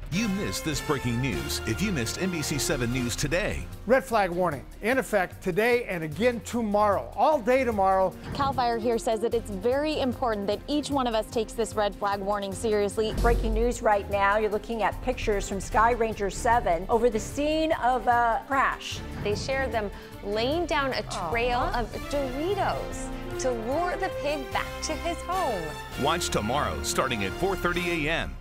You missed this breaking news if you missed NBC7 News today. Red flag warning in effect today and again tomorrow, all day tomorrow. CAL FIRE here says that it's very important that each one of us takes this red flag warning seriously. Breaking news right now. You're looking at pictures from Sky Ranger 7 over the scene of a crash. They shared them laying down a trail of Doritos to lure the pig back to his home. Watch tomorrow starting at 4:30 a.m.